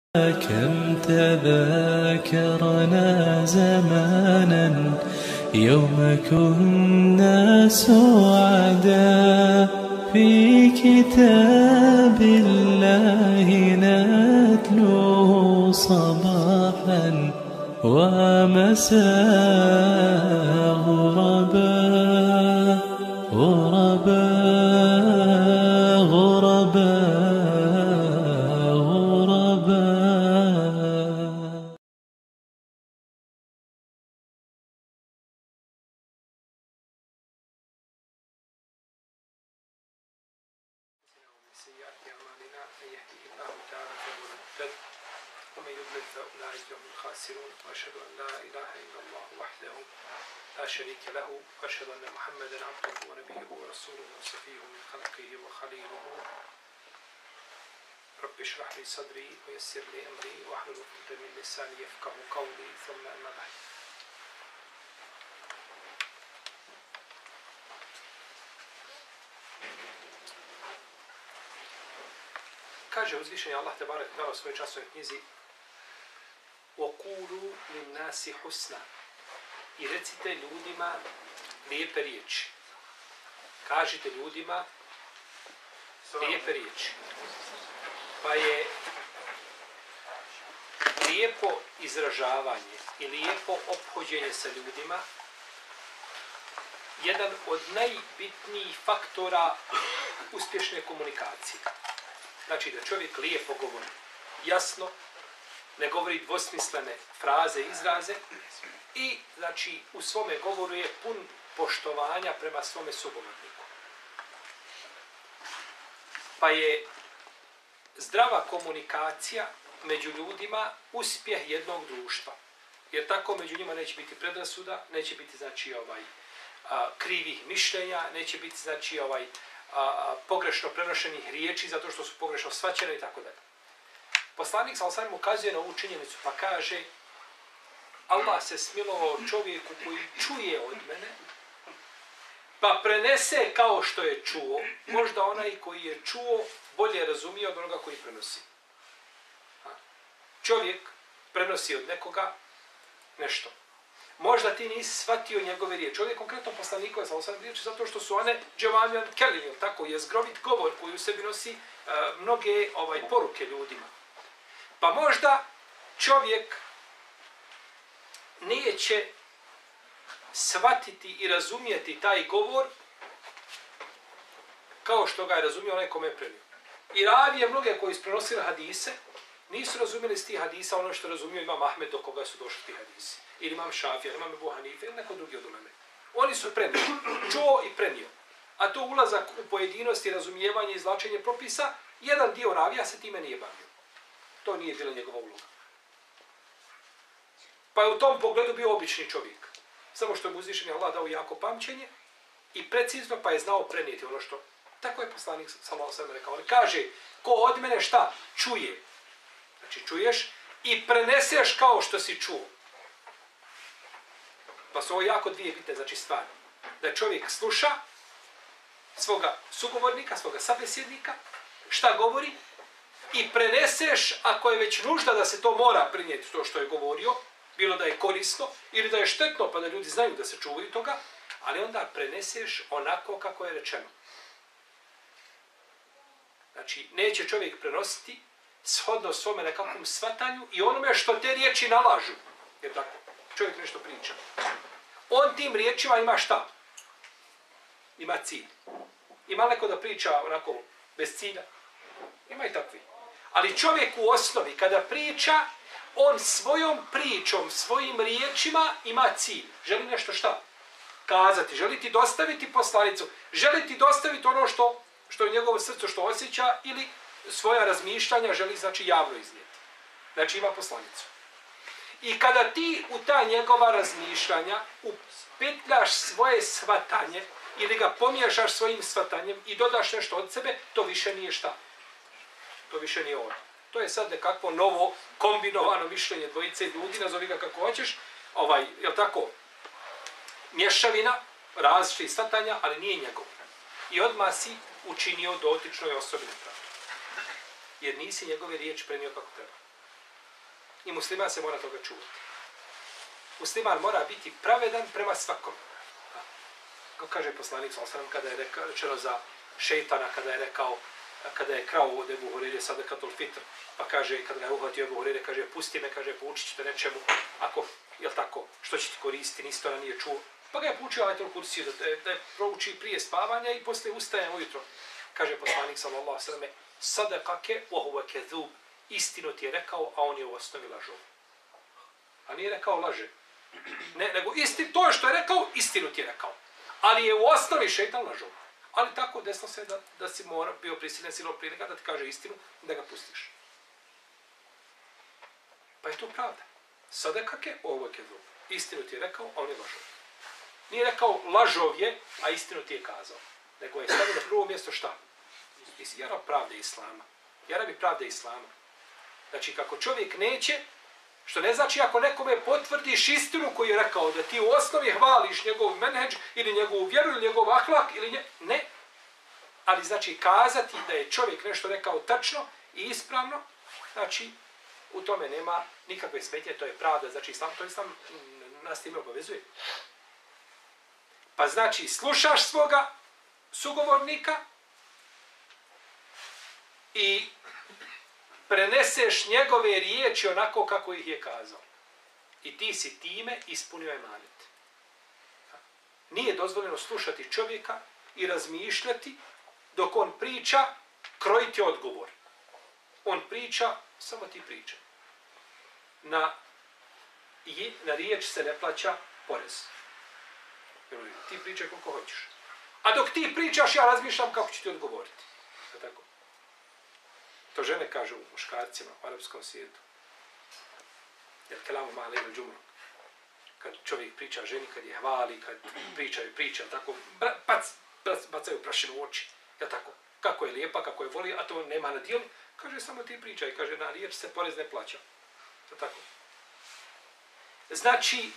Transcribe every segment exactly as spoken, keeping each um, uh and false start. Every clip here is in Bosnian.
كم تذاكرنا زمانا يوم كنا سعدا في كتاب الله نتلوه صباحا ومساء غربا غربا غربا سيئات أعمالنا من يهده الله تعالى فهو المهتد ومن يضلل فأولئك هم الخاسرون وأشهد أن لا إله إلا الله وحده لا شريك له وأشهد أن محمدا عبده ونبيه ورسوله وصفيه من خلقه وخليله رب اشرح لي صدري ويسر لي أمري واحلل عقدة من لساني يفقه قولي ثم أما بعد. Kaže uzvišeni Allah tebarek u svojoj časovnoj knjizi وَقُولُوا لِلنَّاسِ حُسْنًا i recite ljudima lijepe riječi. Kažite ljudima lijepe riječi. Pa je lijepo izražavanje i lijepo ophođenje sa ljudima jedan od najbitnijih faktora uspješne komunikacije. Znači da čovjek lijepo govori, jasno, ne govori dvosmislene fraze, izraze i znači u svome govoru je pun poštovanja prema svome sugovorniku. Pa je zdrava komunikacija među ljudima uspjeh jednog društva. Jer tako među njima neće biti predrasuda, neće biti znači ovaj a, krivih mišljenja, neće biti znači ovaj A, a, pogrešno prenošenih riječi zato što su pogrešno shvaćene i tako dalje. Poslanik sallallahu alejhi ve sellem ukazuje na ovu činjenicu pa kaže Allah se smilovao čovjeku koji čuje od mene pa prenese kao što je čuo, možda onaj koji je čuo bolje razumije od onoga koji prenosi. A, čovjek prenosi od nekoga nešto. Možda ti nisi shvatio njegove riječi. Ovdje je konkretno poslanikove sallallahu alejhi ve sellem riječi zato što su one dževamijan kelim, tako je zgrovit govor koji u sebi nosi uh, mnoge ovaj poruke ljudima. Pa možda čovjek neće shvatiti i razumijeti taj govor kao što ga je razumio onaj kome je prenio. I ravije mnoge koji su prenosili hadise nisu razumjeli s tih hadisa ono što razumio Imam Ahmed do koga su došli ti hadisi. Ili Imam Šafija, ili Imam Ebu Hanife, ili neko drugi od uleme. Oni su prenio, čuo i prenio. A to ulazak u pojedinosti, razumijevanje i izvlačenje propisa, jedan dio ravija se time nije bavio. To nije bila njegova uloga. Pa je u tom pogledu bio obični čovjek. Samo što je mu uzvišeni Allah dao jako pamćenje i precizno pa je znao prenijeti ono što... Tako je poslanik sallallahu alejhi ve sellem rekao. On kaže, ko od mene šta? Čuje. Znači čuješ i preneseš kao što si čuo. Pa su ovo jako dvije bitne znači stvari. Da čovjek sluša svoga sugovornika, svoga sabesjednika, šta govori i preneseš, ako je već nužda da se to mora prenijeti to što je govorio, bilo da je korisno ili da je štetno pa da ljudi znaju da se čuvaju toga, ali onda preneseš onako kako je rečeno. Znači, neće čovjek prenositi shodno svome nekakvom shvatanju i onome što te riječi nalažu. Jer tako, čovjek nešto priča. On tim riječima ima šta? Ima cilj. Ima neko da priča onako bez cilja? Ima i takvi. Ali čovjek u osnovi kada priča, on svojom pričom, svojim riječima ima cilj. Želi nešto šta? Kazati. Želi ti dostaviti poslanicu. Želi ti dostaviti ono što, što je njegovo srce, što osjeća ili svoja razmišljanja želi znači javno iznijeti. Znači ima poslanicu. I kada ti u ta njegova razmišljanja upetljaš svoje shvatanje ili ga pomiješaš svojim shvatanjem i dodaš nešto od sebe, to više nije šta. To više nije ono. To je sad nekakvo novo kombinovano mišljenje dvojice ljudi, nazovi ga kako hoćeš, ovaj, jel tako, mješavina različitih shvatanja, ali nije njegov. I odmah si učinio dotičnoj osobi nepravdu. Jer nisi njegove riječi prenio kako treba. I musliman se mora toga čuvati. Musliman mora biti pravedan prema svakom. Kako kaže poslanik sallallahu alejhi ve sellem kada je rekao, rečeno za šejtana, kada je rekao, kada je krao od Ebu Hureyre sadakatul fitr, pa kaže, kada ga je uhvatio Ebu Hureyre, kaže, pusti me, kaže, poučit ću te nečemu, ako, jel tako, što će ti koristiti, nisi to nije čuo. Pa ga je poučio ajetul kursiju, da, da je prouči prije spavanja i posle ustaje ujutro. Kaže poslanik sallallahu alejhi ve sellem, sadakake wa huwa kadhub, istinu ti je rekao, a on je u osnovi lažov. A nije rekao laže. Ne, nego isti, to je što je rekao, istinu ti je rekao. Ali je u osnovi šejtan lažov. Ali tako desno se da, da si mora, bio prisiljen silom prilika da ti kaže istinu, da ga pustiš. Pa je to pravda. Sadakake wa huwa kadhub, istinu ti je rekao, a on je lažov. Nije rekao lažov je, a istinu ti je kazao. Nego je stavio na prvo mjesto šta? Jara pravde Islama. Jara bi pravde Islama. Znači, kako čovjek neće, što ne znači ako nekome potvrdiš istinu koju je rekao, da ti u osnovi hvališ njegov menheđ, ili njegovu vjeru, ili njegov ahlak, ili nje... ne. Ali znači, kazati da je čovjek nešto rekao tačno i ispravno, znači, u tome nema nikakve smetnje, to je pravda. Znači, Islam, to Islam nas time obavezuje. Pa znači, slušaš svoga sugovornika i preneseš njegove riječi onako kako ih je kazao. I ti si time ispunio emanet. Nije dozvoljeno slušati čovjeka i razmišljati dok on priča, krojiti odgovor. On priča, samo ti priča. Na, na riječ se ne plaća porez. Ti pričaj koliko hoćeš. A dok ti pričaš, ja razmišljam kako ću ti odgovoriti. Tako. To žene kažu muškarcima u arapskom svijetu. Jer kelamu male ili džumru. Kad čovjek priča ženi, kad je hvali, kad pričaju priča, tako, bac, bac, bacaju prašinu u oči. Ja tako, kako je lijepa, kako je voli, a to nema na dijelu. Kaže, samo ti pričaj. Kaže, na riječ se porez ne plaća. To tako. Znači,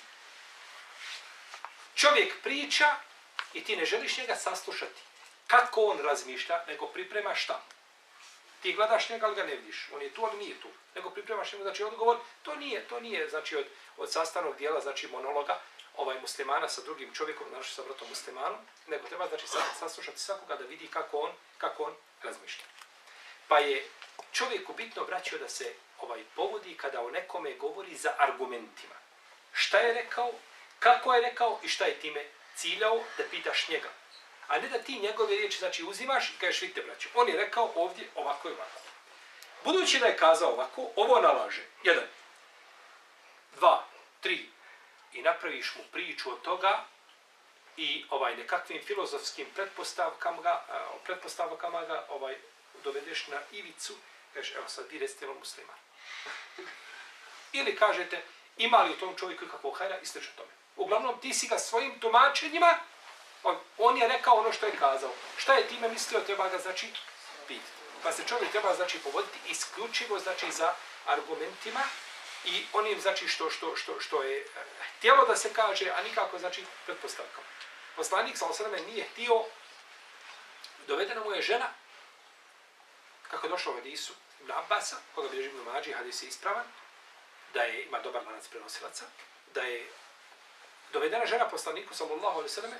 čovjek priča i ti ne želiš njega saslušati. Kako on razmišlja, nego priprema šta? Ti gledaš njega, ali ga ne vidiš. On je tu, ali nije tu. Nego pripremaš njega, znači odgovor, to nije, to nije, znači od, od sastavnog dijela, znači monologa, ovaj muslimana sa drugim čovjekom, znači sa bratom muslimanom, nego treba, znači, saslušati svakoga da vidi kako on, kako on razmišlja. Pa je čovjeku bitno, braćo, da se ovaj povodi kada o nekome govori za argumentima. Šta je rekao, kako je rekao i šta je time ciljao, da pitaš njega. A ne da ti njegove riječi, znači, uzimaš i kažeš, vidite, braćo, on je rekao ovdje ovako i ovako. Budući da je kazao ovako, ovo nalaže. Jedan, dva, tri. I napraviš mu priču od toga i ovaj nekakvim filozofskim pretpostavkama ga, pretpostavkama ga ovaj, dovedeš na ivicu. Kažeš, evo sad vi recite vam musliman. Ili kažete, ima li u tom čovjeku kakvog hajra i slično tome. Uglavnom, ti si ga svojim tumačenjima, on, on je rekao ono što je kazao. Šta je time mislio, treba ga, znači, pitati. Pa se čovjek treba, znači, povoditi isključivo, znači, za argumentima i onim, znači, što, što, što, što je htjelo da se kaže, a nikako, znači, pretpostavkama. Poslanik, sallallahu alejhi ve sellem, nije htio, dovedena mu je žena, kako je došlo u hadisu Ibn Abbasa, koga bilježi Ibn Mađi, hadis je ispravan, da je, ima dobar lanac prenosilaca, da je dovedena žena poslaniku, sallallahu alejhi ve sellem,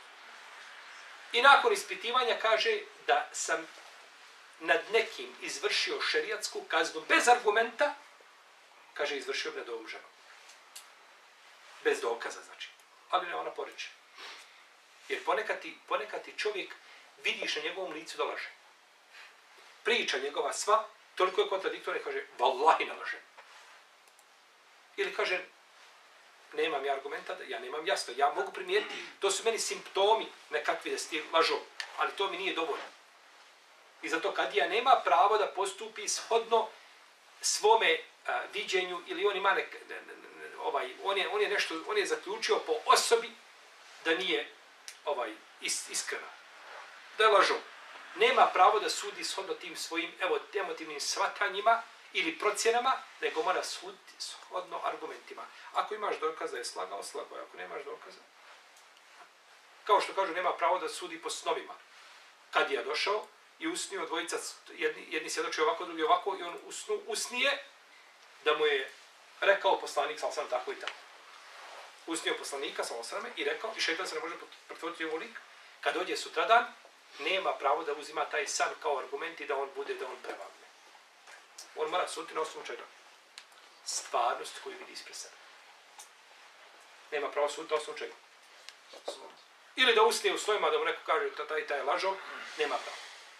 i nakon ispitivanja kaže da sam nad nekim izvršio šerijatsku kaznu bez argumenta, kaže, izvršio nad ovom ženom. Bez dokaza, znači. Ali ne ona poreče. Jer ponekad ti, ponekad ti čovjek vidiš na njegovom licu da laže. Priča njegova sva, toliko je kontradiktorna, kaže, vallahi ne laže. Ili kaže, nemam ja argumenta, ja nemam jasno, ja mogu primijetiti, to su meni simptomi nekakvi da sti lažo, ali to mi nije dovoljno. I zato kad ja nema pravo da postupi shodno svome a, viđenju ili on ima nek, ne, ne, ne, ovaj, on je, on je nešto, on je zaključio po osobi da nije ovaj is, iskrena. Da je lažo. Nema pravo da sudi shodno tim svojim evo, emotivnim shvatanjima ili procjenama, nego mora suditi shodno argumentima. Ako imaš dokaza je slagao, slagao je. Ako nemaš dokaza, kao što kažu, nema pravo da sudi po snovima. Kad je došao i usnio dvojica, jedni, jedni svjedoče ovako, drugi ovako, i on usnu, usnije da mu je rekao poslanik, sal sam tako i tako. Usnio poslanika, sal sam i rekao, i šeitan se ne može pretvoriti u lik, kad dođe sutradan, nema pravo da uzima taj san kao argument i da on bude, da on prevagne. On mora suditi na osnovu čega? Stvarnost koju vidi ispred sebe. Nema pravo suditi na osnovu čega? Ili da usnije u svojima, da mu neko kaže da taj, taj je lažov, nema pravo.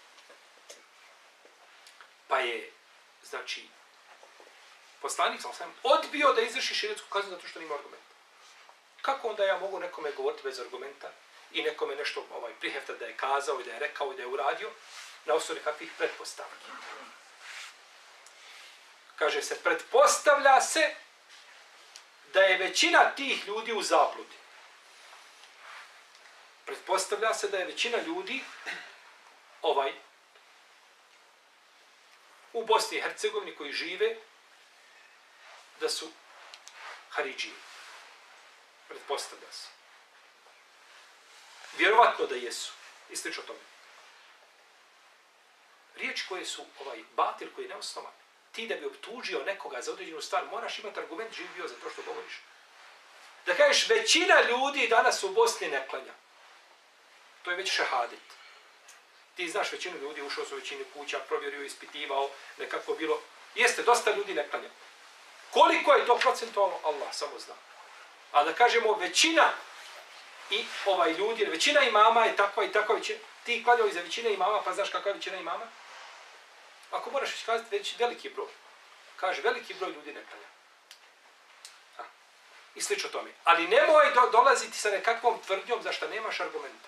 Pa je, znači, poslanik sam sam odbio da izvrši šerijetsku kaznu zato što nima argumenta. Kako onda ja mogu nekome govoriti bez argumenta i nekome nešto ovaj, priheftati da je kazao i da je rekao i da je uradio na osnovu nekakvih pretpostavki? Kaže se, pretpostavlja se da je većina tih ljudi u zabludi. Pretpostavlja se da je većina ljudi ovaj u Bosni i Hercegovini koji žive da su Haridžije. Pretpostavlja se. Vjerovatno da jesu. I slično tome. Riječi koje su ovaj batil koji je neosnovan. Ti da bi optužio nekoga za određenu stvar, moraš imati argument živ bio za to što govoriš. Da kažeš, većina ljudi danas u Bosni ne klanja. To je već šehadet. Ti znaš većinu ljudi, ušao su u većinu kuća, provjerio, ispitivao, nekako bilo. Jeste, dosta ljudi ne klanja. Koliko je to procentualno? Allah samo zna. A da kažemo većina i ovaj ljudi, većina imama je takva i takva većina. Ti klanjao iza većine imama, pa znaš kakva je većina imama? Ako moraš već kazati već veliki broj. Kaže, veliki broj ljudi ne klanja. A, i slično tome. Ali nemoj do, dolaziti sa nekakvom tvrdnjom za što nemaš argumenta.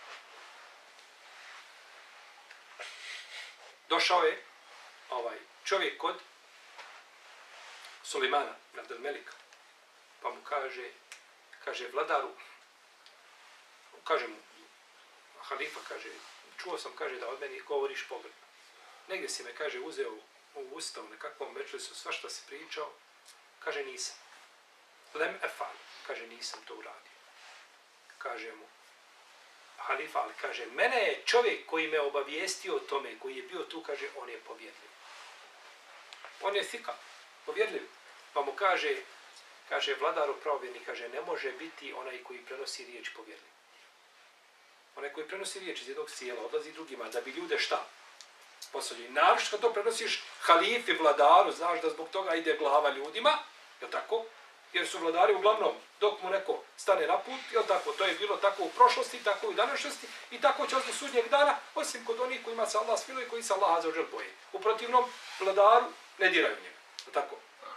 Došao je ovaj čovjek kod Sulimana, Abdel Melika, pa mu kaže, kaže vladaru, kaže mu, halifa, kaže, čuo sam, kaže, da od meni govoriš pogledno. Negdje si me, kaže, uzeo u usta u nekakvom međlisu, sva što si pričao, kaže, nisam. Lem efal, kaže, nisam to uradio. Kaže mu, halifa, ali kaže, mene je čovjek koji me obavijestio o tome, koji je bio tu, kaže, on je povjerljiv. On je thika, povjerljiv. Pa mu kaže, kaže, vladaru pravovjerni, kaže, ne može biti onaj koji prenosi riječ povjerljiv. Onaj koji prenosi riječ iz jednog sjela, odlazi drugima, da bi ljude šta? Posljednji. Naravno, kad to prenosiš halifi, vladaru, znaš da zbog toga ide glava ljudima, je tako? Jer su vladari uglavnom, dok mu neko stane na put, je tako? To je bilo tako u prošlosti, tako i u današnjosti, i tako će do sudnjeg dana, osim kod onih kojima se Allah smiluje i koji se Allah azzawajal boje. U protivnom, vladaru ne diraju njega. Je tako?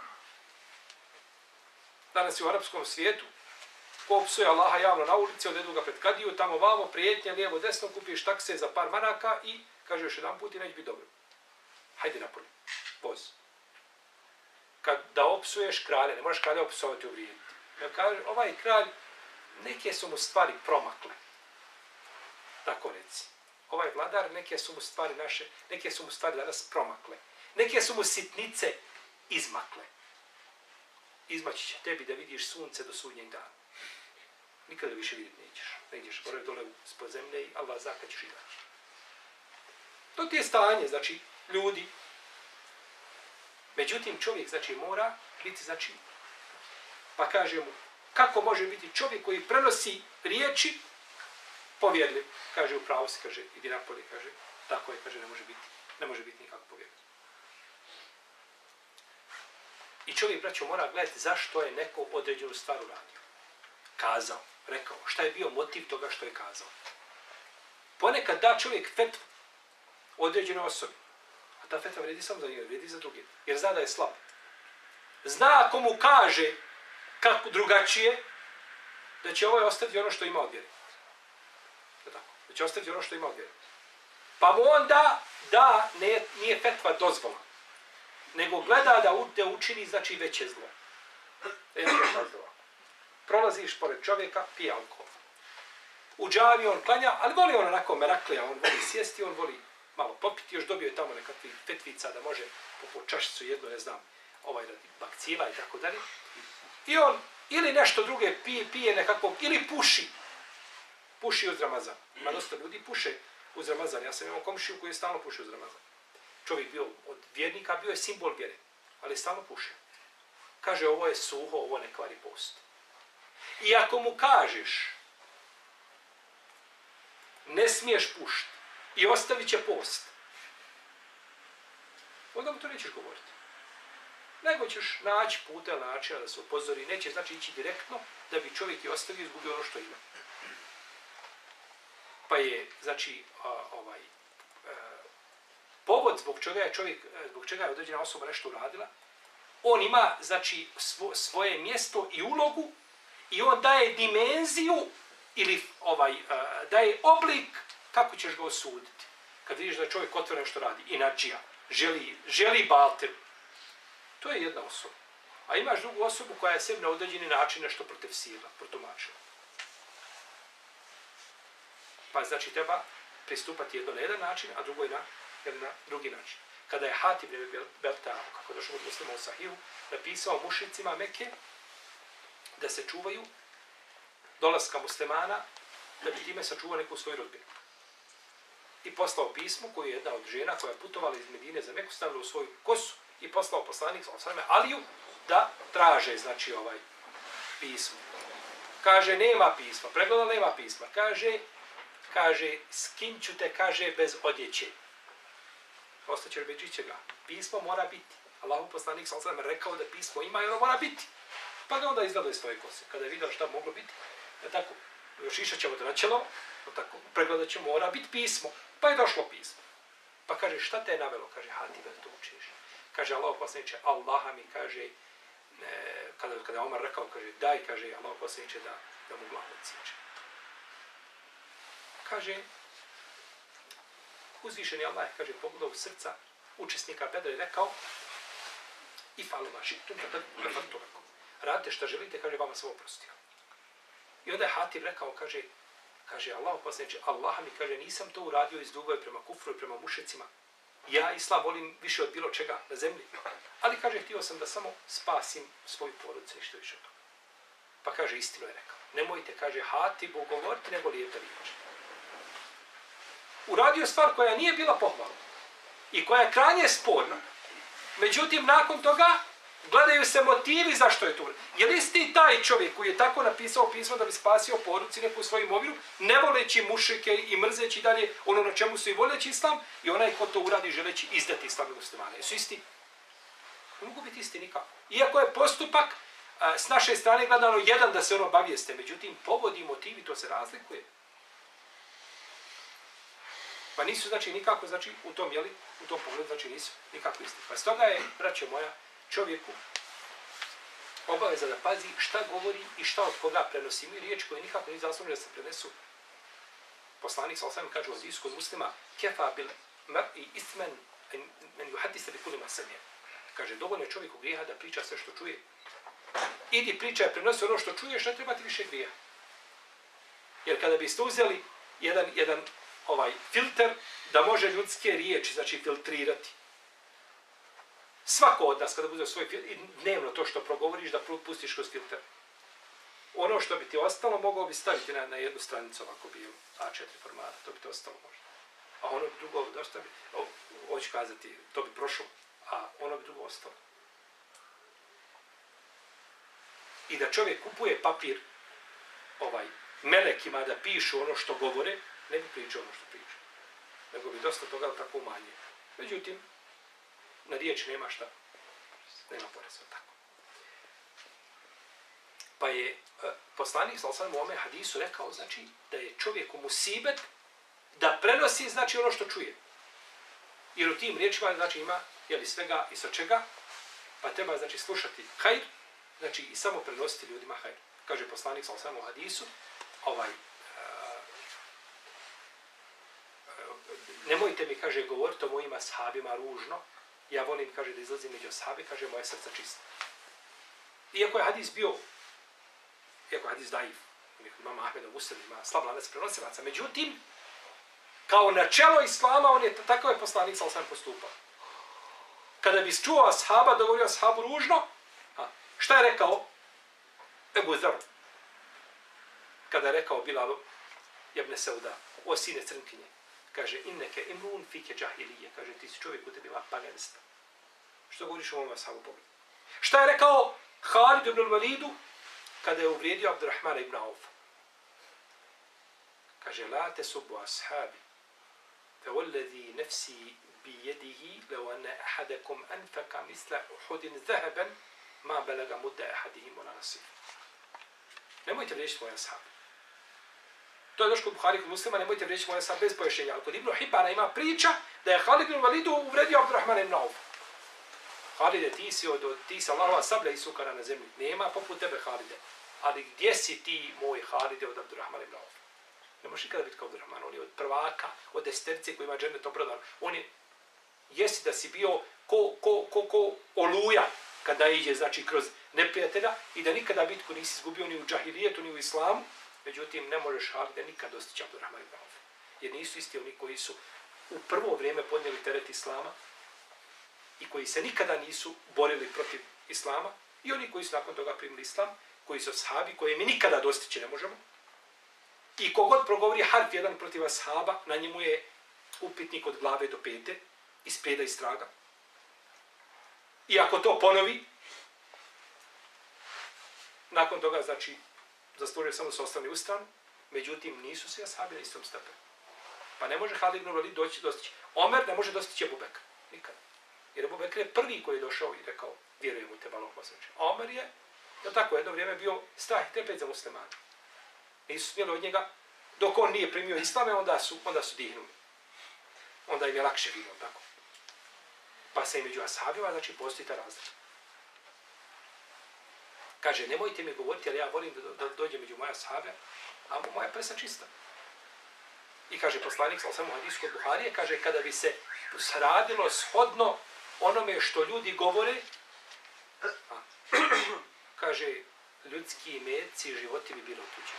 Danas je u arapskom svijetu, ko psuje Allaha javno na ulici, odvedu ga pred kadiju, tamo vamo, prijetnje, lijevo, desno, kupiš takse za par maraka i kaže još jedan put i neće biti dobro. Hajde napolje, voz. Kad da opsuješ kralja, ne možeš kralja opsovati u vrijediti. Ja kaže, ovaj kralj, neke su mu stvari promakle. Tako reci. Ovaj vladar, neke su mu stvari naše, neke su mu stvari danas promakle. Neke su mu sitnice izmakle. Izmaći će tebi da vidiš sunce do sudnjeg dana. Nikada više vidjeti nećeš. Ne ideš gore dole ispod zemlje i Allah zna kad ćeš izaći. To ti je stanje, znači, ljudi. Međutim, čovjek, znači, mora biti, znači, pa kaže mu, kako može biti čovjek koji prenosi riječi povjerljiv? Kaže, upravo si, kaže, idi napolje, kaže, tako je, kaže, ne može biti, ne može biti nikako povjerljiv. I čovjek, braćo, mora gledati zašto je neko određenu stvar uradio. Kazao, rekao, šta je bio motiv toga što je kazao. Ponekad da čovjek fetvu određenoj osobi. A ta fetva vredi samo za njega, vredi za druge. Jer zna da je slab. Zna ako mu kaže kako drugačije, da će ovaj ostati ono što ima od vjere. Da će ostati ono što ima od vjere. Pa mu onda da ne, nije fetva dozvola. Nego gleda da te učini, znači, veće zlo. E, prolaziš pored čovjeka, pije alkohol. U džavi on klanja, ali voli on onako meraklija, on voli sjesti, on voli malo popiti, još dobio je tamo nekakvih fetvica da može po čašicu jedno, ne znam, ovaj radi bakcila i tako dalje. I on ili nešto druge pije, pije nekakvog, ili puši. Puši uz Ramazan. Ima dosta ljudi puše uz Ramazan. Ja sam imao komšiju koji je stalno pušio uz Ramazan. Čovjek bio od vjernika, bio je simbol vjere, ali je stalno pušio. kaže ovo je suho, ovo ne kvari post. I ako mu kažeš ne smiješ pušiti i ostavit će post, onda mu to nećeš govoriti. Nego ćeš naći puta, načina da se upozori, neće znači ići direktno da bi čovjek i ostavio i izgubio ono što ima. Pa je, znači, a, ovaj, a, povod zbog čega je čovjek, zbog čega je određena osoba nešto uradila, on ima, znači, svo, svoje mjesto i ulogu i on daje dimenziju ili ovaj, a, daje oblik kako ćeš ga osuditi. Kad vidiš da čovjek otvoreno što radi, inadžija, želi, želi balter, to je jedna osoba. A imaš drugu osobu koja je sebi na određeni način nešto protefsira, protumačila. Pa znači treba pristupati jedno na jedan način, a drugo je na, na drugi način. Kada je Hatib Belta, kako je došlo od muslima u Sahihu, napisao mušicima Mekke da se čuvaju dolaska muslimana, da bi time sačuvao neku svoju rodbinu. I poslao pismo koju je jedna od žena koja je putovala iz Medine za Meku, stavila u svoju kosu i poslao poslanik sallallahu Aliju da traže, znači, ovaj pismo. Kaže, nema pisma. Pregledala, nema pisma. Kaže, kaže, skinću te, kaže, bez odjeće. Ostaćeš bez ičega. Pismo mora biti. Allahu poslanik sallallahu alejhi ve sellem rekao da pismo ima i ono mora biti. Pa ga onda izvelo iz svoje kose. Kada je vidio šta moglo biti, da tako, šiša ćemo da načelo, tako, pregledat ćemo, mora biti pismo. Pa je došlo pismo. Pa kaže, šta te je navelo? Kaže, Hatibe, to učiš. Kaže, Allah poslaniče, Allaha mi kaže, e, kada, kada Omar rekao, kaže, daj, kaže, Allah poslaniče, da, da mu glavu odsjeće. Kaže, uzvišeni Allah, kaže, pogledao u srca učesnika Bedra i rekao, i falu vaši, tu da da to rekao. Radite šta želite, kaže, vama sam oprostio. I onda je Hatib rekao, kaže, kaže, Allah poslaniče, Allah mi, kaže, nisam to uradio iz ljubavi prema kufru i prema mušicima. Ja islam volim više od bilo čega na zemlji. Ali, kaže, htio sam da samo spasim svoju porodicu, ništa više od toga. Pa, kaže, istinu je rekao. Nemojte, kaže, Hatibu govoriti, nego lijepe riječi. Uradio stvar koja nije bila pohvalna i koja je krajnje sporna. Međutim, nakon toga gledaju se motivi zašto je to. Je li isti taj čovjek koji je tako napisao pismo da bi spasio porodicu neku svoju imovinu, ne voleći mušike i mrzeći dalje ono na čemu su i voleći islam, i onaj ko to uradi želeći izdati islam i muslimane. Jesu isti? Ne mogu biti isti nikako. Iako je postupak a, s naše strane gledano jedan da se ono obavijeste, međutim, povodi i motivi, to se razlikuje. Pa nisu, znači, nikako, znači, u tom, jeli, u tom pogledu, znači, nisu nikako isti. Pa stoga je, braćo moja, čovjeku obaveza da pazi šta govori i šta od koga prenosi. Mi riječ koje nikako nije zasluženo da se prenesu. Poslanik sallallahu alejhi ve sellem kaže u hadisu kod muslima, kefa bil mar'i isman men yuhaddis bi kulli ma sami'a. Kaže, dovoljno je čovjeku grijeha da priča sve što čuje. Idi pričaj, prenosi ono što čuješ, ne treba ti više grijeha. Jer kada biste uzeli jedan, jedan ovaj filter da može ljudske riječi, znači filtrirati. Svako od nas kada bude svoj filter, i dnevno to što progovoriš da pustiš kroz filter. Ono što bi ti ostalo mogao bi staviti na, na jednu stranicu ovako bi A četiri formata, to bi ti ostalo možda. A ono bi drugo dosta bi, o, hoću kazati, to bi prošlo, a ono bi drugo ostalo. I da čovjek kupuje papir ovaj melekima da pišu ono što govore, ne bi pričao ono što priča. Nego bi dosta toga tako manje. Međutim, na riječ nema šta. Nema poreza, tako. Pa je e, poslanik sallallahu alejhi ve sellem u ome hadisu rekao, znači, da je čovjeku musibet da prenosi, znači, ono što čuje. Jer u tim riječima, znači, ima, jeli, svega i sa čega, pa treba, znači, slušati hajr, znači, i samo prenositi ljudima hajr. Kaže poslanik sallallahu alejhi ve sellem u hadisu, ovaj, nemojte mi, kaže, govoriti o mojim ashabima ružno. Ja volim, kaže, da izlazim među ashabi, kaže, moje srce čisto. Iako je hadis bio, iako je hadis daif, ima Ahmeda Muslim, ima slab lanac prenosilaca, međutim, kao načelo islama, on je, tako je poslanik sallallahu alejhi ve sellem postupao. Kada bi čuo ashaba, da govorio ashabu ružno, a, šta je rekao? Ebu Zer. Kada je rekao Bilalu, jebne Sauda, o sine crnkinje, kaže, inneke imrun fike džahilije, kaže, ti si čovjek u tebi ima paganstva. Što govoriš o ovom ashabu pogledu? Šta je rekao Halid ibn al-Walidu, kada je uvrijedio Abdurrahmana ibn Aufa. Kaže, la te subu ashabi, fe wallazi nafsi bi jedihi, leo ane ahadakum anfaka misla uhudin zahaban, ma belaga mudda ahadihim ona nasib. Nemojte vrijeđati moje ashabi. To je došlo kod Buhari kod Muslima, nemojte vrijeđati moje ashabi bez pojašnjenja. Ali kod Ibn Hibana ima priča da je Halid ibn Walidu uvredio Abdurrahmana ibn Aufa. Halide, ti si od, ti si Allahova sablja i sukara na zemlji. Nema poput tebe, Halide. Ali gdje si ti, moj Halide, od Abdurrahmana ibn Aufa? Ne možeš nikada biti kao Abdurrahman. On je od prvaka, od desterce koji ima džennet oprodan. On je, jesi da si bio ko, ko, ko, ko oluja kada iđe, znači, kroz neprijatelja i da nikada bitku nisi izgubio ni u džahilijetu, ni u islamu. Međutim, ne možeš Halide nikad dostići Abdurrahman ibn Aufa. Jer nisu isti oni koji su u prvo vrijeme podnijeli teret islama i koji se nikada nisu borili protiv islama i oni koji su nakon toga primili islam, koji su ashabi, koje mi nikada dostići ne možemo. I kogod progovori harf jedan protiv ashaba, na njemu je upitnik od glave do pete, iz peda i straga. I ako to ponovi, nakon toga, znači, zaslužuje samo da se ostane u stranu, međutim, nisu svi ashabi na istom stepenu. Pa ne može Halid ibn Walid doći dostići. Omer ne može dostići Ebu Bekra. Nikada. Jer Ebu Bekr je prvi koji je došao i rekao, vjerujem u tebe, Allahov poslaniče. A Omer je, je tako, jedno vrijeme bio strah i trepet za muslimana. Nisu smjeli od njega, dok on nije primio islame, onda su, onda su dihnuli. Onda im je lakše bilo, tako. Pa se i među ashabima, znači, postoji ta razlika. Kaže, nemojte mi govoriti, ali ja volim da, da dođe među moja ashabe, a moja prsa čista. I kaže poslanik, sam samo hadis kod Buharije, kaže, kada bi se radilo shodno onome što ljudi govore, a, kaže, ljudski imeci i životi bi bilo tuđe.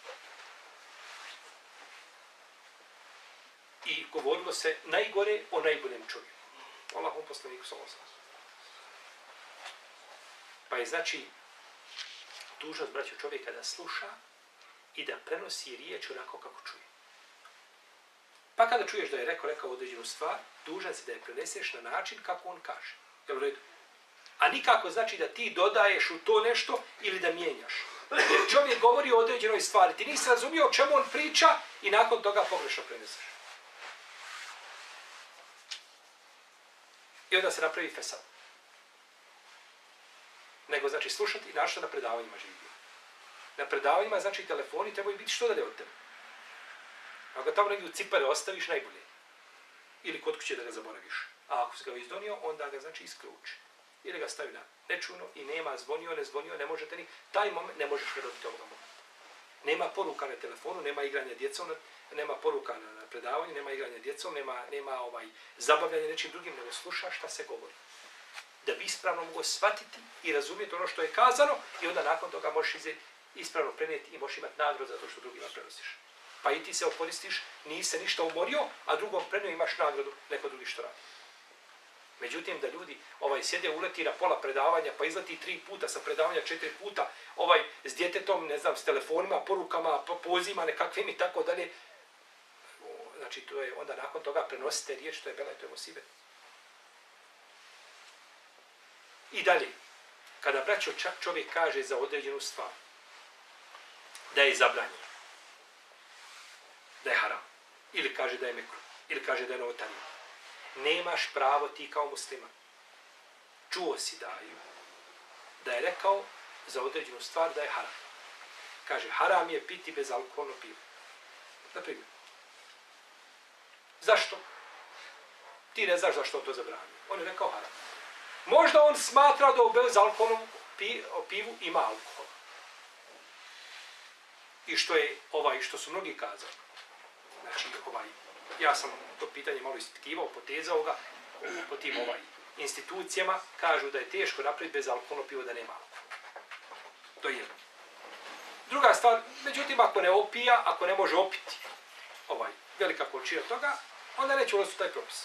I govorilo se najgore o najboljem čovjeku. Allahom poslaniku sallallahu alejhi ve sellem. Pa je znači dužnost, braćo, čovjeka da sluša i da prenosi riječ onako kako čuje. Pa kada čuješ da je rekao, rekao određenu stvar, dužan si da je preneseš na način kako on kaže. Jel u redu? A nikako znači da ti dodaješ u to nešto ili da mijenjaš. Jer čovjek govori o određenoj stvari. Ti nisi razumio o čemu on priča i nakon toga pogrešno preneseš. I onda se napravi fesad. Nego znači slušati i našto na predavanjima živi. Na predavanjima znači telefoni trebaju biti što dalje od tebe. Ako ga tamo negdje u cipare ostaviš, najbolje. Ili kod kuće da ga zaboraviš. A ako si ga izdonio, onda ga znači isključi. Ili ga stavi na nečuno i nema zvonio, ne zvonio, ne možete ni, taj moment ne možeš ne dobiti ovoga momenta. Nema poruka na telefonu, nema igranja djecom, nema poruka na predavanju, nema igranja djecom, nema, nema ovaj zabavljanja nečim drugim, nego sluša šta se govori. Da bi ispravno mogo shvatiti i razumjeti ono što je kazano i onda nakon toga možeš ispravno prenijeti i možeš imati nagradu za to što drugima prenosiš. Pa i ti se okoristiš, nisi se ništa umorio, a drugom prenio imaš nagradu, neko drugi što radi. Međutim, da ljudi ovaj sjede, uleti na pola predavanja, pa izleti tri puta sa predavanja, četiri puta, ovaj s djetetom, ne znam, s telefonima, porukama, pozivima, nekakvim i tako dalje. Znači, to je onda nakon toga prenosite riječ, to je bela i to je musibet. I dalje, kada braćo čovjek kaže za određenu stvar, da je zabranjeno, da je haram, ili kaže da je mekruh, ili kaže da je novotarija, nemaš pravo ti kao musliman. Čuo si daju da je rekao za određenu stvar da je haram. Kaže, haram je piti bez alkoholno pivo. Naprimjer. Zašto? Ti ne znaš zašto on to zabranio. On je rekao haram. Možda on smatra da u bezalkoholnom pivu ima alkohol. I što je ovaj, što su mnogi kazali. Znači, ovaj, ja sam to pitanje malo ispitivao, potezao ga po tim ovaj, institucijama, kažu da je teško napraviti bez alkoholno pivo da nema alkohol. To je jedno. Druga stvar, međutim, ako ne opija, ako ne može opiti ovaj, velika količina toga, onda neće ulaziti u taj propis.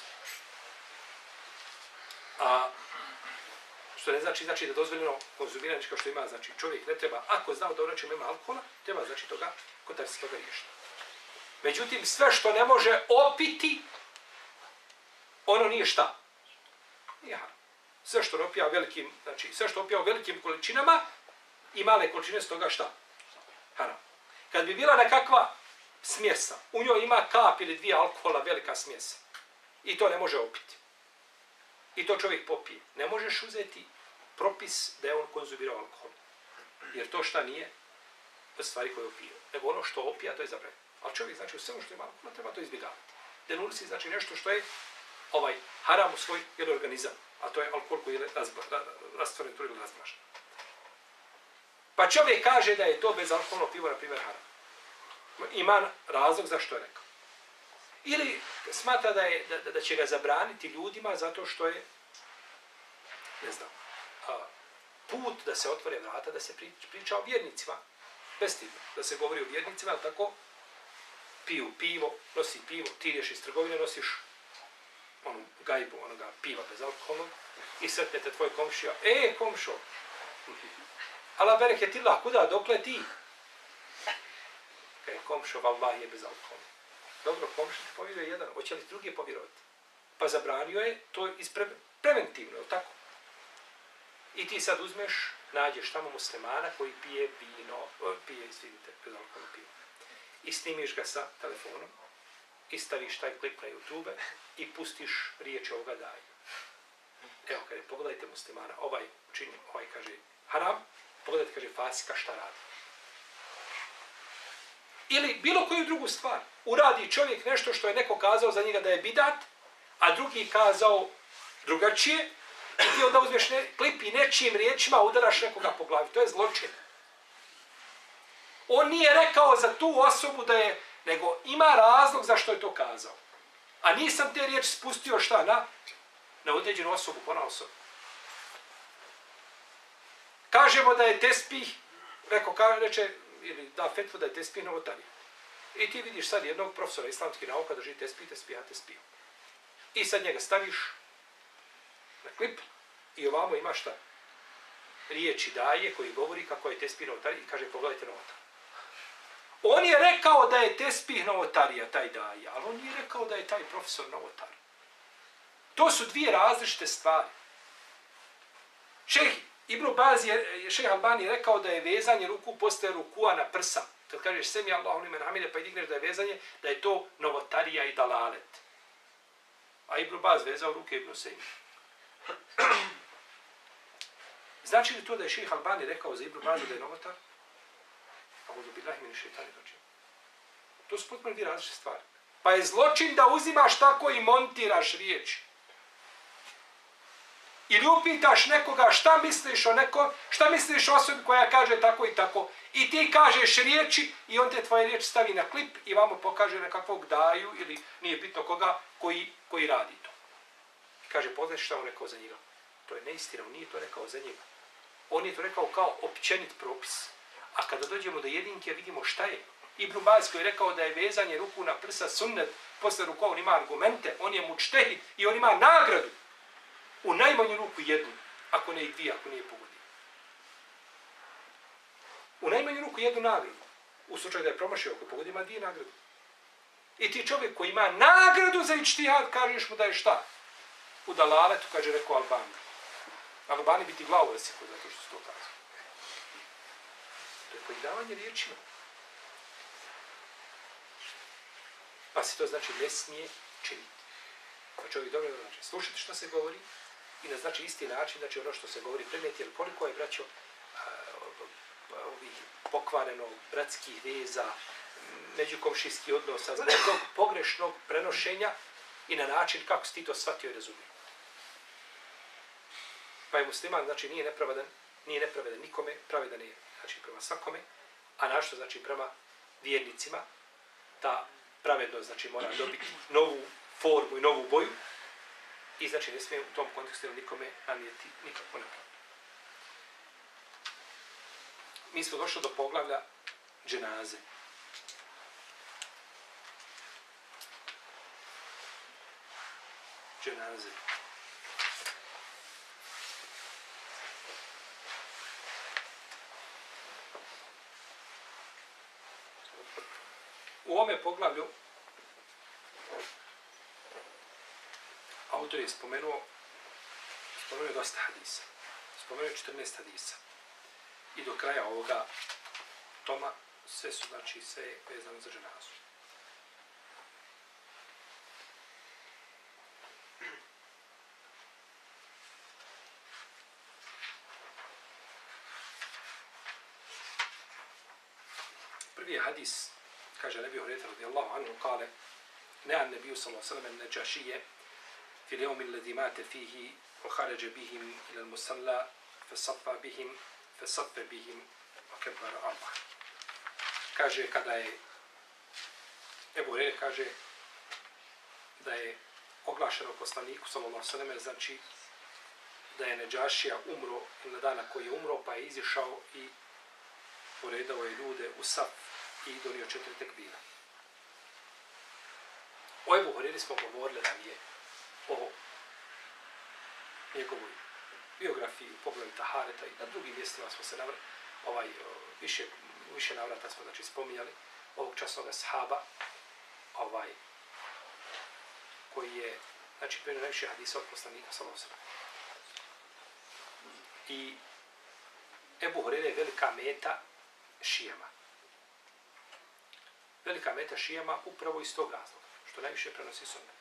A što ne znači, znači da dozvoljeno konzumiranje kao što ima, znači čovjek ne treba, ako znao da uračima ima alkohola, treba znači toga, kotar se toga riješiti. Međutim, sve što ne može opiti, ono nije šta? Nije haram. Sve što opija velikim, znači sve što opija u velikim količinama i male količine s toga šta? Haram. Kad bi bila nekakva smjesa, u njoj ima kap ili dvije alkohola, velika smjesa. I to ne može opiti. I to čovjek popije. Ne možeš uzeti propis da je on konzumirao alkohol. Jer to šta nije od stvari koje opije. Nego ono što opija, to je zabranjeno. Ali čovjek, znači, u svemu što ima alkohola, treba to izbjegavati. Denulisi znači nešto što je ovaj haram u svoj jedan organizam. A to je alkohol koji je rastvoren tu ili razmražen. Pa čovjek kaže da je to bez alkoholnog piva, na primjer, haram. Ima razlog zašto je rekao. Ili smatra da, je, da, da će ga zabraniti ljudima zato što je, ne znam, a, put da se otvore vrata, da se priča o vjernicima. Bestidno. Da se govori o vjernicima, ali tako piju pivo, nosi pivo, ti ideš iz trgovine, nosiš onu gajbu, onoga piva bez alkoholnog i sretnete tvoj komšija. E, komšo! Allah bereketillah, kuda, dokle ti? Kaj, komšo, vallahi je bez alkoholnog. Dobro, komšo ti povjeruje jedan, hoće li drugi povjerovati? Pa zabranio je to ispre, preventivno, je tako? I ti sad uzmeš, nađeš tamo muslimana koji pije vino, pije, izvinite, bez alkoholnog piva. I snimiš ga sa telefonom, i staviš taj klip na YouTube i pustiš riječ ovoga daje. Evo, kaže, pogledajte muslimana, ovaj učini, ovaj kaže haram, pogledajte, kaže, fasika šta radi. Ili bilo koju drugu stvar. Uradi čovjek nešto što je neko kazao za njega da je bidat, a drugi kazao drugačije, i ti onda uzmeš ne, klip i nečijim riječima udaraš nekoga po glavi. To je zločin. On nije rekao za tu osobu da je, nego ima razlog zašto je to kazao. A nisam te riječi spustio šta na, na određenu osobu, po na osobu. Kažemo da je tespih, rekao, ka, reče, ili da fetvu da je tespih novotarija. I ti vidiš sad jednog profesora islamskih nauka drži tespih, tespih, tespih. I sad njega staviš na klip i ovamo ima šta? Riječi daje koji govori kako je tespih novotarija i kaže pogledajte novotariju. On je rekao da je tespih novotarija, taj daje, ali on nije rekao da je taj profesor novotar. To su dvije različite stvari. Šejh Ibn Baz je, šejh Albani rekao da je vezanje ruku posle rukua na prsa. Kad kažeš semi Allahu limen hamide pa i digneš da je vezanje, da je to novotarija i dalalet. A Ibn Baz vezao ruke Ibn Sejmi. Znači li to da je šejh Albani rekao za Ibn Baza da je novotar? Auzu billahi min šejtani racim. To su potpuno dvije različite stvari. Pa je zločin da uzimaš tako i montiraš riječi. Ili upitaš nekoga šta misliš o neko, šta misliš o osobi koja kaže tako i tako. I ti kažeš riječi i on te tvoje riječi stavi na klip i vamo pokaže nekakvog daju ili nije bitno koga koji, koji radi to. I kaže, poznaš šta on rekao za njega. To je neistina, on nije to rekao za njega. On je to rekao kao općenit propis. A kada dođemo do jedinke, vidimo šta je. Ibn Baz koji je rekao da je vezanje ruku na prsa sunnet, posle rukova on ima argumente, on je mučtehid i on ima nagradu. U najmanju ruku jednu, ako ne i dvije, ako nije pogodio. U najmanju ruku jednu nagradu. U slučaju da je promašio, ako pogodio, ima dvije nagrade. I ti čovjek koji ima nagradu za ičtihad, kažeš mu da je šta? U dalaletu, kaže, rekao Albani. Albani biti glavu vesiko, zato što su to kazali. To je pojedavanje riječima. Pa se to znači ne smije činiti. Pa čovjek dobro znači slušati što se govori i na znači isti način, znači ono što se govori prenijeti, jer koliko je, braćo, ovih pokvarenog bratskih veza, međukomšijskih odnosa, zbog tog pogrešnog prenošenja i na način kako si ti to shvatio i razumio. Pa je musliman, znači nije nepravedan, nije nepravedan nikome, pravedan je, znači prema svakome, a našto znači prema vjernicima, ta pravednost, znači mora dobiti novu formu i novu boju i znači ne smije u tom kontekstu nikome nanijeti nikakvu nepravdu. Mi smo došli do poglavlja dženaze. Dženaze. U ome poglavlju autor je spomenuo spomenuo dosta hadisa. Spomenuo četrnaest hadisa. I do kraja ovoga toma sve su, znači, sve vezano za dženazu. Prvi je hadis, kaže Nebi Hureyre radijallahu anhu, kale, ne'an nebiju sallallahu sallam neđašije, fi ljeumi ledi mate fihi, وخرج بهم إلى المصلى فصفى بهم فصفى بهم وكبر أربعة. Kaže kada je Ebu Hureyre kaže da je oglašeno poslaniku sallallahu alejhi ve selleme, znači da je Nedžašija umro na dana koji je umro, pa je izišao i poredao je ljude u saf i donio četiri tekbira. O Ebu Hureyri smo govorili da je o njegovoj biografiji, u pogledu Tahareta i na drugim mjestima smo se navr, ovaj, više, više navrata smo, znači, spominjali ovog časnog sahaba, ovaj, koji je, znači, prenio najviše hadisa od poslanika sallallahu alejhi ve sellem. I Ebu Hureyre je velika meta šijama. Velika meta šijama upravo iz tog razloga, što najviše prenosi sunneta.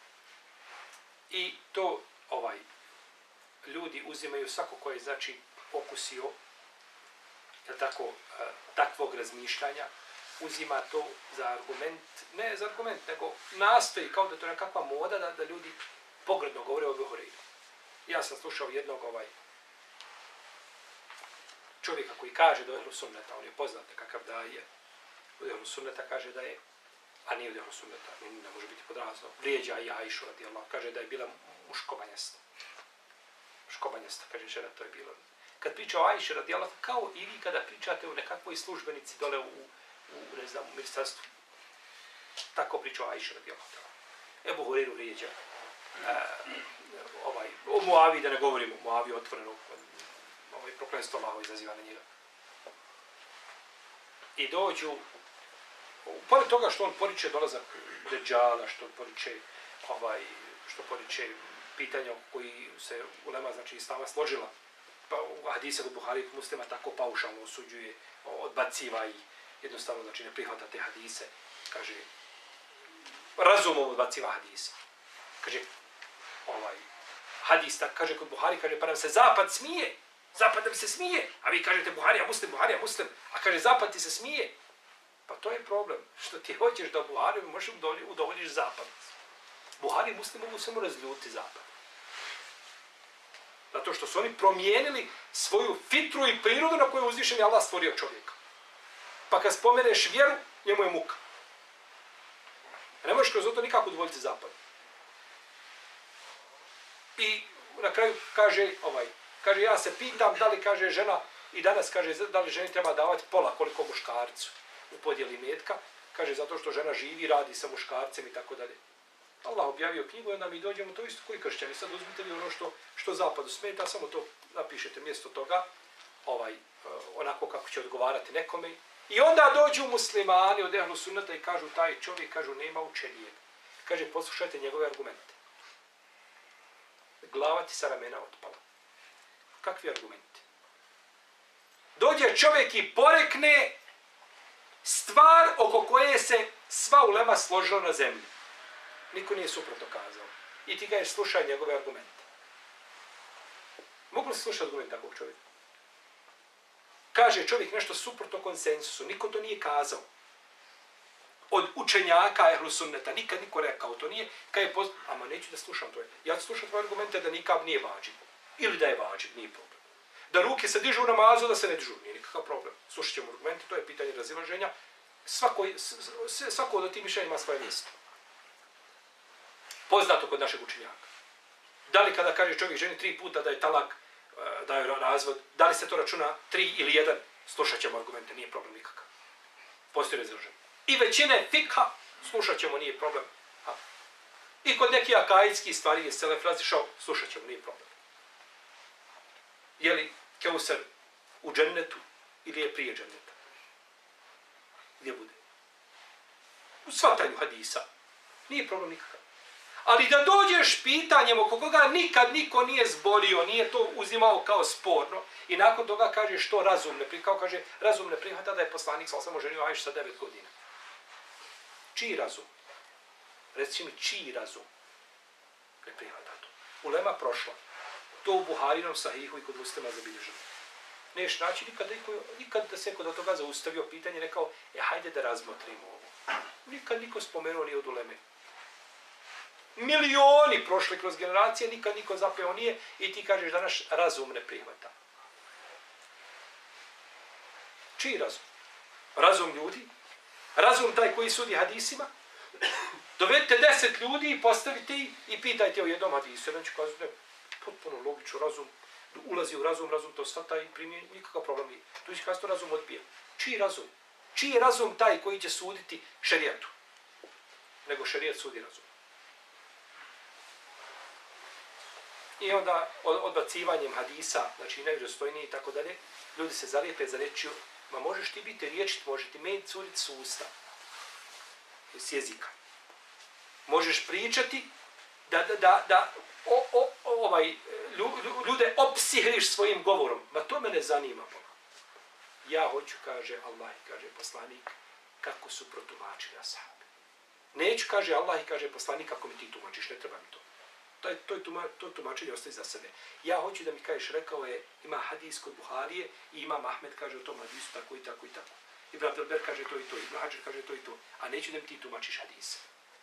I to, ovaj, ljudi uzimaju svako koje je, znači, okusio, je tako, takvog razmišljanja, uzima to za argument, ne za argument, nego nastoji, kao da to je nekakva moda, da, da ljudi pogredno govore o Ebu Hureyri. Ja sam slušao jednog ovaj čovjeka koji kaže da je ehlu sunneta, on je poznat nekakav da je, od ehlu sunneta kaže da je, a nije od ehlu sunneta, ne može biti podrazno, vrijeđa i Ajšu radijallahu, kaže da je bila muškobanjasta. Škobanjasta, kaže žena, to je bilo. Kad priča o Ajši radijallahu, kao i vi kada pričate o nekakvoj službenici dole u, u ne znam, u ministarstvu. Tako priča o Ajši radijallahu. Ebu Hureyru vrijeđa. E, ovaj, o Muavi, da ne govorimo, Muavi otvoreno, ovaj prokletstvo Allahovo izaziva na njega. I dođu, pored toga što on poriče dolazak Deđala, što poriče, ovaj, što poriče pitanja koji se ulema, znači, islama složila, pa u hadise od Buhari i Muslima tako paušalno osuđuje, odbaciva i jednostavno, znači, ne prihvata te hadise. Kaže, razumom odbaciva hadise. Kaže, ovaj, hadis, tak, kaže kod Buhari, kaže, pa nam se zapad smije, zapad nam se smije, a vi kažete Buharija Muslim, Buharija Muslim, a kaže, zapad ti se smije. Pa to je problem, što ti hoćeš da Buhari možeš udovoljiš zapad. Buhari i Muslim mogu samo razljuti zapad. Zato što su oni promijenili svoju fitru i prirodu na koju je uzvišen je Allah stvorio čovjeka. Pa kad spomeneš vjeru, njemu je muka. Ne možeš kroz to nikako udovoljiti zapad. I na kraju kaže, ovaj, kaže, ja se pitam da li, kaže, žena, i danas kaže, da li ženi treba davati pola koliko muškarcu u podjeli metka. Kaže, zato što žena živi, radi sa muškarcem i tako dalje. Allah objavio knjigu i onda mi dođemo to isto koji kršćani. Sad uzmite li ono što, što zapadu smeta, samo to napišete mjesto toga, ovaj, onako kako će odgovarati nekome. I onda dođu muslimani od ehlu sunneta i kažu, taj čovjek, kažu, nema učenijeg. Kaže, poslušajte njegove argumente. Glava ti sa ramena otpala. Kakvi argumenti? Dođe čovjek i porekne stvar oko koje se sva ulema složila na zemlji. Niko nije suprotno kazao. I ti kažeš, slušaj njegove argumente. Mogu li slušati argument takvog čovjeka? Kaže čovjek nešto suprotno konsensusu. Niko to nije kazao. Od učenjaka ehlu sunneta. Nikad niko rekao to nije. Kaj je poz... Ama neću da slušam to. Ja ću slušati tvoje argumente da nikab nije vađib. Ili da je vađib, nije problem. Da ruke se dižu u namazu, da se ne dižu. Nije nikakav problem. Slušat ćemo argumente, to je pitanje razilaženja. Svako, svako od tih mišljenja ima svoje mjesto. Poznato kod našeg učenjaka. Da li kada kaže čovjek ženi tri puta da je talak, da je razvod, da li se to računa tri ili jedan, slušat ćemo argumente, nije problem nikakav. Postoji razilaženje. I većine fikha, slušat ćemo, nije problem. Ha. I kod neki akaidski stvari je selef razišao, slušat ćemo, nije problem. Je li Keusar u džennetu ili je prije dženneta? Gdje bude? U shvatanju hadisa. Nije problem nikakav. Ali da dođeš pitanjem oko koga nikad niko nije zbolio, nije to uzimao kao sporno i nakon toga kaže što razum ne prihvata, kao kaže razum ne prihvata da je poslanik sa osam oženio Ajšu sa devet godina. Čiji razum? Reci mi, čiji razum ne prihvata to? Ulema prošla. To u Buharinom sahihu i kod Muslima zabilježeno. Neš naći nikad, nikad da se kod od toga zaustavio pitanje i rekao, e, hajde da razmotrimo ovo. Nikad niko spomenuo nije od uleme. Milioni prošli kroz generacije, nikad niko zapeo nije i ti kažeš da naš razum ne prihvata. Čiji razum? Razum ljudi? Razum taj koji sudi hadisima? Dovedite deset ljudi i postavite ih i pitajte o jednom hadisu. Jedan ću kazati, ne, potpuno logično, razum ulazi u razum, razum to svata i primije, nikakav problem nije. Tu će kazati, razum odbija. Čiji razum? Čiji je razum taj koji će suditi šerijatu? Nego šerijat sudi razum. I onda odbacivanjem hadisa, znači nevjerostojniji i tako dalje, ljudi se zalijepe za rečju, ma možeš ti biti riječit, može ti meni curiti s usta, s jezika. Možeš pričati da, da, da, da o, o, ovaj, ljude opsihriš svojim govorom. Ma to me ne zanima. Ja hoću, kaže Allah i kaže poslanik, kako su protumačili ashabi. Neću, kaže Allah i kaže poslanik, kako mi ti tumačiš, ne treba mi to. To, je, to, je tuma, to tumačenje ostaje za sebe. Ja hoću da mi kažeš, rekao je, ima hadis kod Buharije i ima Ahmed kaže o tom hadisu tako i tako i tako. Ibn Abdelber kaže to i to, Ibn Hadžer kaže to i to. A neću da mi ti tumačiš hadise.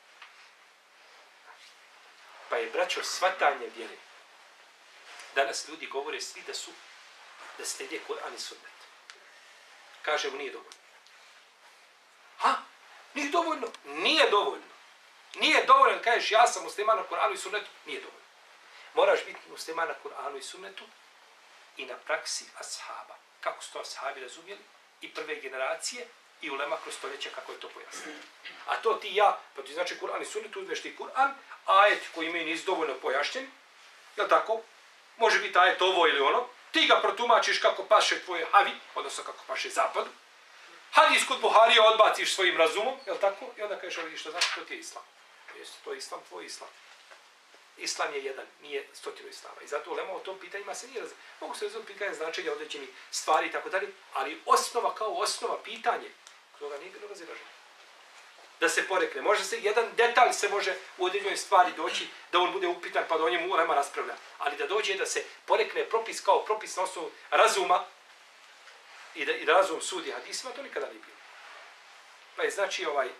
Pa je, braćo, svatanje vjere. Danas ljudi govore svi da su, da slijede Kur'an i sunnet. Kažemo, nije dovoljno. Ha? Nije dovoljno? Nije dovoljno. Nije dovoljno da kažeš ja sam musliman na Kur'anu i sunnetu. Nije dovoljno. Moraš biti musliman na Kur'anu i sunnetu i na praksi ashaba. Kako su to ashabi razumjeli? I prve generacije i ulema kroz stoljeća kako je to pojasnilo. A to ti ja, pa ti znači Kur'an i sunnet, uzmeš ti Kur'an, ajet koji imaju nisu dovoljno pojašnjen, jel tako? Može biti ajet ovo ili ono, ti ga protumačiš kako paše tvoje havi, odnosno kako paše zapadu, hadis kod Buharija odbaciš svojim razumom, jel tako? I onda kažeš, vidi što znači, to ti je islam. Jeste, to je islam, tvoj islam. Islam je jedan, nije stotinu islama. I zato ulema o tom pitanjima se nije razumije. Mogu se razumije pitanje značenja određenih stvari i tako dalje, ali osnova kao osnova pitanje, toga nije bilo razilaženje. Da se porekne. Može se, jedan detalj se može u određenoj stvari doći, da on bude upitan pa da o njemu ulema raspravlja. Ali da dođe da se porekne propis kao propis na osnovu razuma i da, i da razum sudi hadisima, to nikada nije bilo. Pa je znači ovaj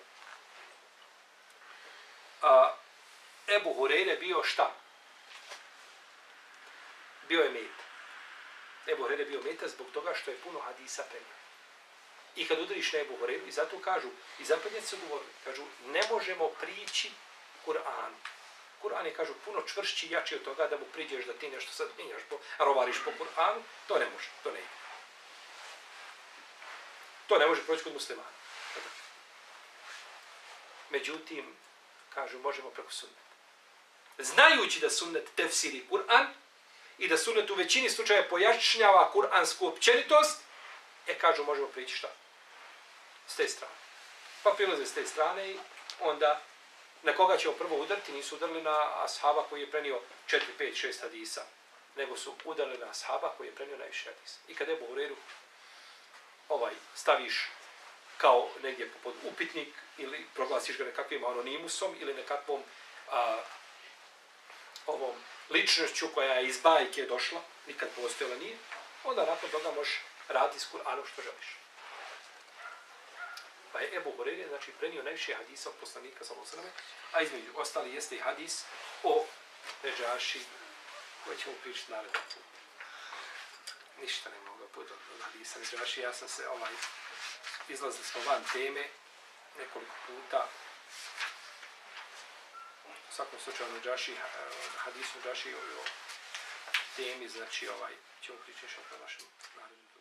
a, Ebu Hureyre bio šta? Bio je meta. Ebu Hureyre bio meta zbog toga što je puno hadisa prenio. I kad udariš na Ebu Hureyru, i zato kažu, i zapadnjaci su govorili, kažu, ne možemo prići Kur'anu. Kur'an je, kažu, puno čvršći i jači od toga da mu priđeš da ti nešto sad minjaš, po, rovariš po Kur'anu, to ne može, to ne ide. To ne može proći kod muslimana. Međutim, kažu, možemo preko sunneta. Znajući da sunnet tefsiri Kur'an i da sunnet u većini slučaja pojašnjava kur'ansku općenitost, e, kažu, možemo prići šta? S te strane. Pa prilaze s te strane i onda na koga ćemo prvo udariti? Nisu udarili na ashaba koji je prenio četiri, pet, šest hadisa, nego su udarili na ashaba koji je prenio najviše hadisa. I kada je Ebu Hureyru ovaj, staviš kao negdje pod upitnik ili proglasiš ga nekakvim anonimusom ili nekakvom a, ovom ličnošću koja je iz bajke došla, nikad postojala nije, onda nakon toga možeš raditi s Kur'anom što želiš. Pa je Ebu Hureyre, znači, prenio najviše hadisa od poslanika, sallallahu alejhi ve sellem, a između ostali jeste i hadis o Nedžaši, koji ćemo pričati naredno put. Ništa ne mogu put od hadisa Nedžaši, ja sam se, ovaj, izlazili smo van teme nekoliko puta. U svakom slučaju Nedžaši, hadis Nedžaši o temi, znači, ovaj, ćemo pričati što na našem narednom.